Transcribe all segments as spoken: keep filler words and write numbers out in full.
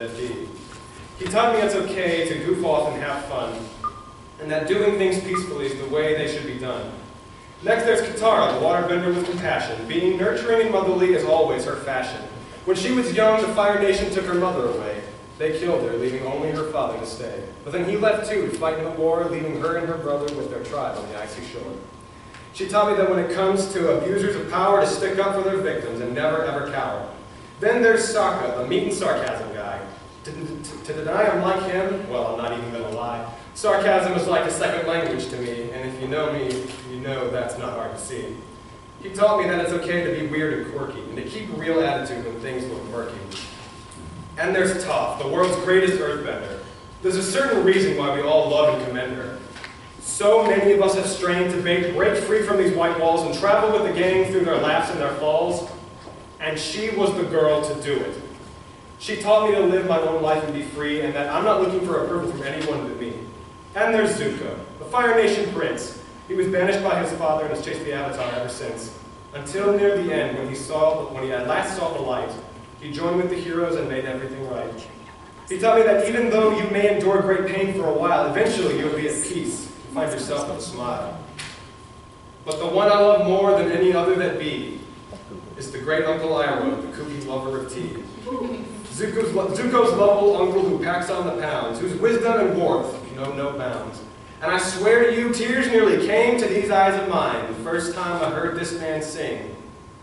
He taught me it's okay to goof off and have fun, and that doing things peacefully is the way they should be done. Next there's Katara, the waterbender with compassion. Being nurturing and motherly is always her fashion. When she was young, the Fire Nation took her mother away. They killed her, leaving only her father to stay. But then he left too to fight in the war, leaving her and her brother with their tribe on the icy shore. She taught me that when it comes to abusers of power, to stick up for their victims and never ever cower. Then there's Sokka, the meat and sarcasm guy. To, to, to deny I'm like him, well, I'm not even going to lie. Sarcasm is like a second language to me, and if you know me, you know that's not hard to see. He taught me that it's okay to be weird and quirky, and to keep a real attitude when things look murky. And there's Toph, the world's greatest earthbender. There's a certain reason why we all love and commend her. So many of us have strained to break free from these white walls and travel with the gang through their laughs and their falls, and she was the girl to do it. She taught me to live my own life and be free, and that I'm not looking for approval from anyone but me. And there's Zuko, the Fire Nation prince. He was banished by his father and has chased the Avatar ever since, until near the end, when he saw, when he at last saw the light. He joined with the heroes and made everything right. He taught me that even though you may endure great pain for a while, eventually you'll be at peace and find yourself with a smile. But the one I love more than any other that be is the great Uncle Iroh, the kooky lover of tea. Zuko's, Zuko's lovable uncle who packs on the pounds, whose wisdom and warmth know no bounds. And I swear to you, tears nearly came to these eyes of mine the first time I heard this man sing.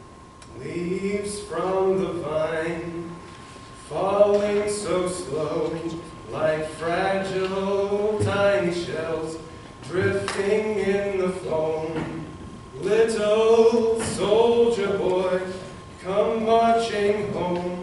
Leaves from the vine, falling so slow, like fragile tiny shells, drifting in the foam. Little soldier boy, come marching home.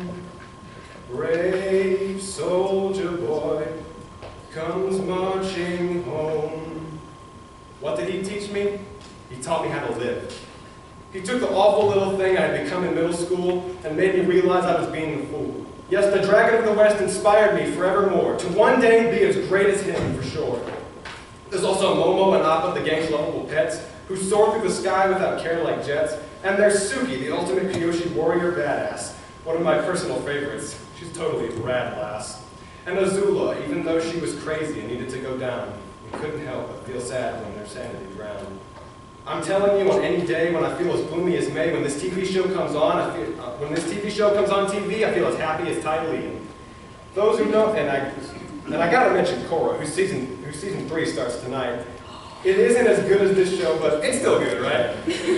Brave soldier boy comes marching home. What did he teach me? He taught me how to live. He took the awful little thing I had become in middle school and made me realize I was being a fool. Yes, the Dragon of the West inspired me forevermore to one day be as great as him for sure. There's also Momo and Appa, the gang's lovable pets, who soar through the sky without care like jets. And there's Suki, the ultimate Kyoshi warrior badass, one of my personal favorites. She's totally a rad lass. And Azula, even though she was crazy and needed to go down, we couldn't help but feel sad when their sanity drowned. I'm telling you, on any day when I feel as gloomy as May, when this T V show comes on, I feel, uh, when this T V show comes on T V, I feel as happy as Ty Lee. Those who know, and I, and I gotta mention Korra, whose season, whose season three starts tonight. It isn't as good as this show, but it's still good, right?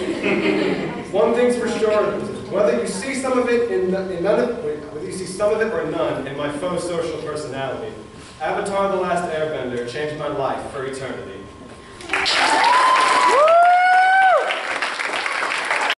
One thing's for sure, whether you see some of it in, in none of, whether you see some of it or none in my faux social personality, Avatar: The Last Airbender changed my life for eternity.